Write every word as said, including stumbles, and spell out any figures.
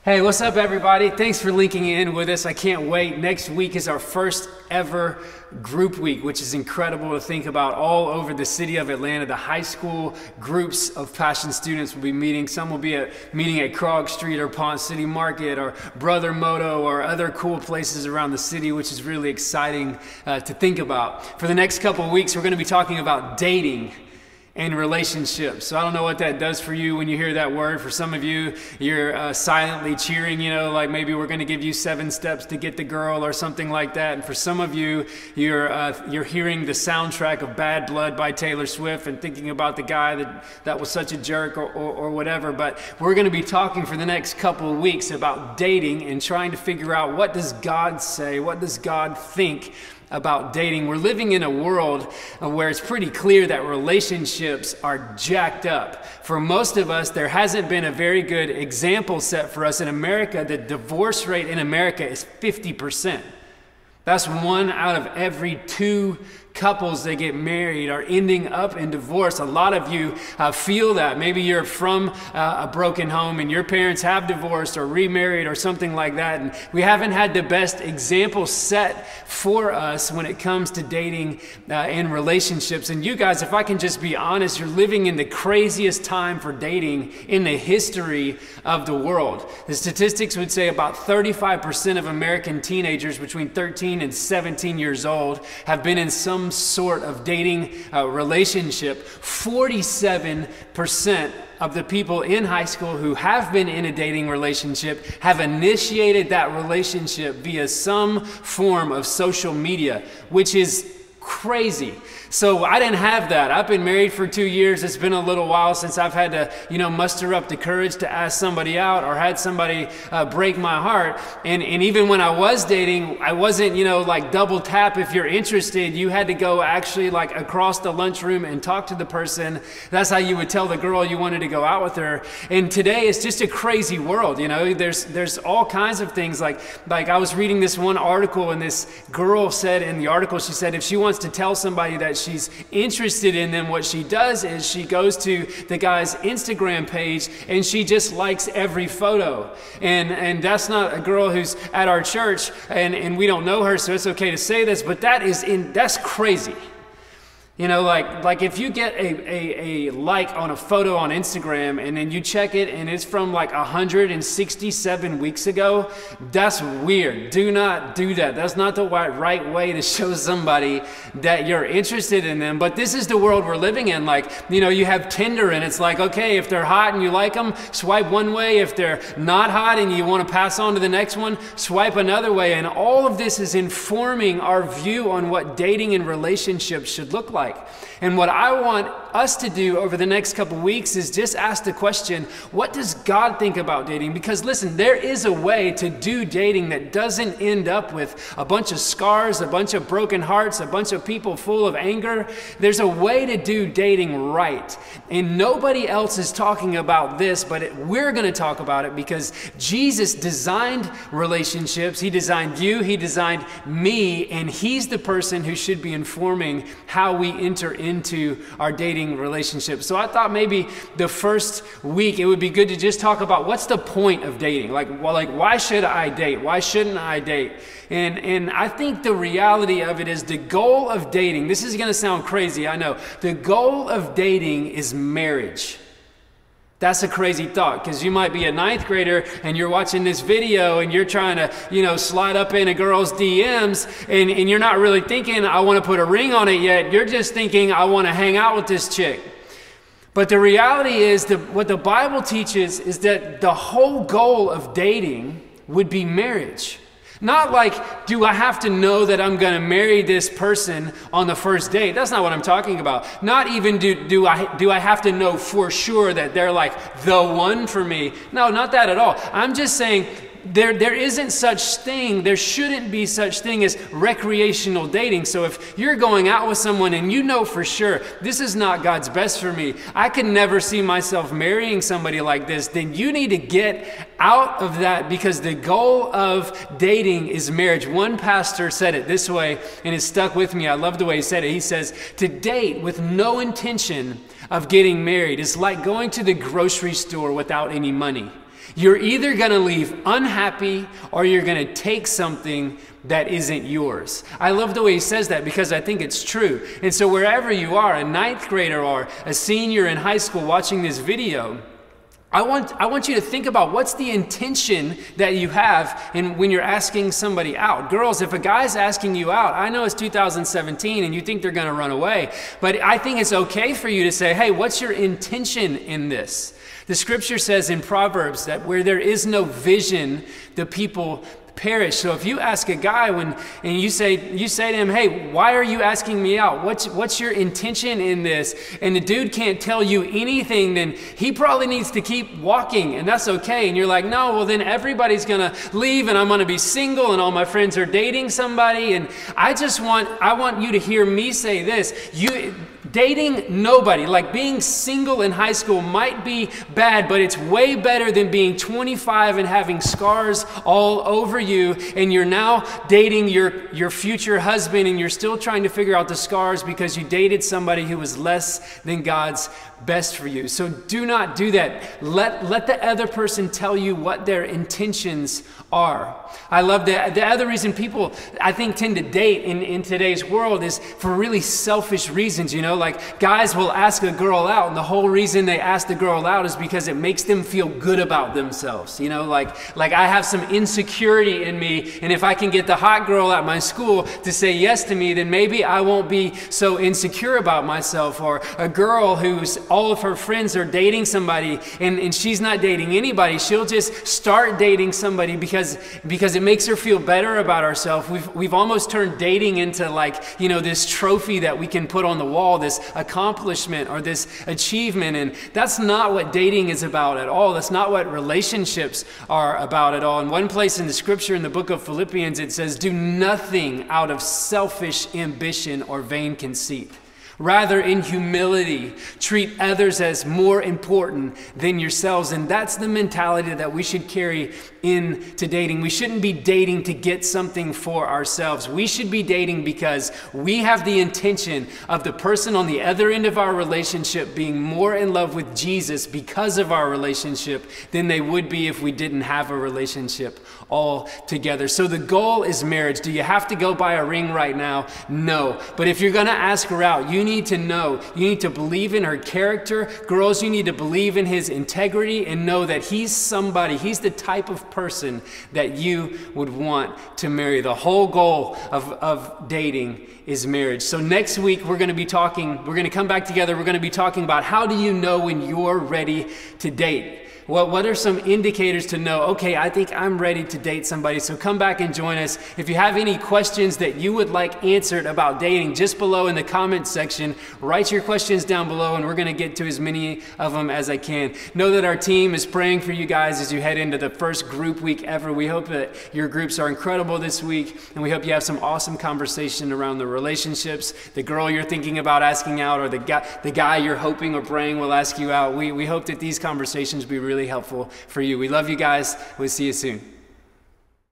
Hey, what's up, everybody? Thanks for linking in with us. I can't wait. Next week is our first ever group week, which is incredible to think about. All over the city of Atlanta, the high school groups of Passion students will be meeting. Some will be at, meeting at Krog Street or Ponce City Market or Brother Moto or other cool places around the city, which is really exciting uh, to think about. For the next couple of weeks, we're going to be talking about dating and relationships. So I don't know what that does for you when you hear that word. For some of you, you're uh, silently cheering, you know, like maybe we're going to give you seven steps to get the girl or something like that. And for some of you, you're uh, you're hearing the soundtrack of Bad Blood by Taylor Swift and thinking about the guy that, that was such a jerk or, or, or whatever. But we're going to be talking for the next couple of weeks about dating and trying to figure out, what does God say? What does God think about dating? We're living in a world where it's pretty clear that relationships are jacked up. For most of us, there hasn't been a very good example set for us in America. The divorce rate in America is fifty percent. That's one out of every two couples that get married are ending up in divorce. A lot of you uh, feel that. Maybe you're from uh, a broken home and your parents have divorced or remarried or something like that. And we haven't had the best example set for us when it comes to dating uh, and relationships. And you guys, if I can just be honest, you're living in the craziest time for dating in the history of the world. The statistics would say about thirty-five percent of American teenagers between thirteen and seventeen years old have been in some sort of dating uh, relationship. forty-seven percent of the people in high school who have been in a dating relationship have initiated that relationship via some form of social media, which is crazy. So I didn't have that. I've been married for two years. It's been a little while since I've had to, you know, muster up the courage to ask somebody out or had somebody uh, break my heart. And, and even when I was dating, I wasn't, you know, like double tap if you're interested. You had to go actually like across the lunchroom and talk to the person. That's how you would tell the girl you wanted to go out with her. And today it's just a crazy world. You know, there's there's all kinds of things. Like, like I was reading this one article, and this girl said in the article, she said if she wants to tell somebody that she's interested in them, what she does is she goes to the guy's Instagram page and she just likes every photo. And and that's not a girl who's at our church, and, and we don't know her, so it's okay to say this, but that is in that's crazy. You know, like like if you get a, a, a like on a photo on Instagram and then you check it and it's from like one hundred sixty-seven weeks ago, that's weird. Do not do that. That's not the right, right way to show somebody that you're interested in them. But this is the world we're living in. Like, you know, you have Tinder and it's like, okay, if they're hot and you like them, swipe one way. If they're not hot and you want to pass on to the next one, swipe another way. And all of this is informing our view on what dating and relationships should look like. And what I want us to do over the next couple weeks is just ask the question, what does God think about dating? Because listen, there is a way to do dating that doesn't end up with a bunch of scars, a bunch of broken hearts, a bunch of people full of anger. There's a way to do dating right. And nobody else is talking about this, but it, we're going to talk about it because Jesus designed relationships. He designed you, he designed me, and he's the person who should be informing how we enter into our dating relationship. So I thought maybe the first week it would be good to just talk about what's the point of dating. Like, well, like why should I date? Why shouldn't I date? And and I think the reality of it is the goal of dating, this is going to sound crazy, I know. The goal of dating is marriage. That's a crazy thought, because you might be a ninth grader and you're watching this video and you're trying to, you know, slide up in a girl's D Ms and, and you're not really thinking, I want to put a ring on it yet. You're just thinking, I want to hang out with this chick. But the reality is that what the Bible teaches is that the whole goal of dating would be marriage. Not like, do I have to know that I'm going to marry this person on the first date? That's not what I'm talking about. Not even do, do, I, do I have to know for sure that they're like the one for me. No, not that at all. I'm just saying there, there isn't such thing, there shouldn't be such thing as recreational dating. So if you're going out with someone and you know for sure, this is not God's best for me, I could never see myself marrying somebody like this, then you need to get out of that, because the goal of dating is marriage. One pastor said it this way, and it stuck with me. I love the way he said it. He says, to date with no intention of getting married is like going to the grocery store without any money. You're either going to leave unhappy or you're going to take something that isn't yours. I love the way he says that because I think it's true. And so wherever you are, a ninth grader or a senior in high school watching this video, I want, I want you to think about what's the intention that you have in, when you're asking somebody out. Girls, if a guy's asking you out, I know it's two thousand seventeen and you think they're going to run away, but I think it's okay for you to say, hey, what's your intention in this? The scripture says in Proverbs that where there is no vision, the people perish. So if you ask a guy when and you say you say to him, hey, why are you asking me out? What's what's your intention in this? And the dude can't tell you anything, then he probably needs to keep walking, and that's okay. And you're like, no, well then everybody's gonna leave and I'm gonna be single and all my friends are dating somebody. And I just want I want you to hear me say this. You dating nobody, like being single in high school might be bad, but it's way better than being twenty-five and having scars all over you, and you're now dating your, your future husband and you're still trying to figure out the scars because you dated somebody who was less than God's best for you. So do not do that. Let, let the other person tell you what their intentions are. I love that. The other reason people, I think, tend to date in, in today's world is for really selfish reasons. You know, like guys will ask a girl out, and the whole reason they ask the girl out is because it makes them feel good about themselves. You know, like, like I have some insecurity in me, and if I can get the hot girl at my school to say yes to me, then maybe I won't be so insecure about myself. Or a girl who's all of her friends are dating somebody and, and she's not dating anybody. She'll just start dating somebody because, because it makes her feel better about herself. We've, we've almost turned dating into like, you know, this trophy that we can put on the wall, this accomplishment or this achievement. And that's not what dating is about at all. That's not what relationships are about at all. In one place in the scripture in the book of Philippians, it says, do nothing out of selfish ambition or vain conceit. Rather, in humility, treat others as more important than yourselves. And that's the mentality that we should carry into dating. We shouldn't be dating to get something for ourselves. We should be dating because we have the intention of the person on the other end of our relationship being more in love with Jesus because of our relationship than they would be if we didn't have a relationship all together. So the goal is marriage. Do you have to go buy a ring right now? No. But if you're going to ask her out, you need to know, you need to believe in her character. Girls, you need to believe in his integrity and know that he's somebody, he's the type of person that you would want to marry. The whole goal of, of dating is marriage. So next week, we're going to be talking, we're going to come back together, we're going to be talking about how do you know when you're ready to date? What, what are some indicators to know, okay, I think I'm ready to date somebody? So come back and join us. If you have any questions that you would like answered about dating, just below in the comments section, write your questions down below and we're going to get to as many of them as I can. Know that our team is praying for you guys as you head into the first group week ever. We hope that your groups are incredible this week, and we hope you have some awesome conversation around the relationships, the girl you're thinking about asking out, or the guy, the guy you're hoping or praying will ask you out. We, we hope that these conversations be really helpful for you. We love you guys. We'll see you soon.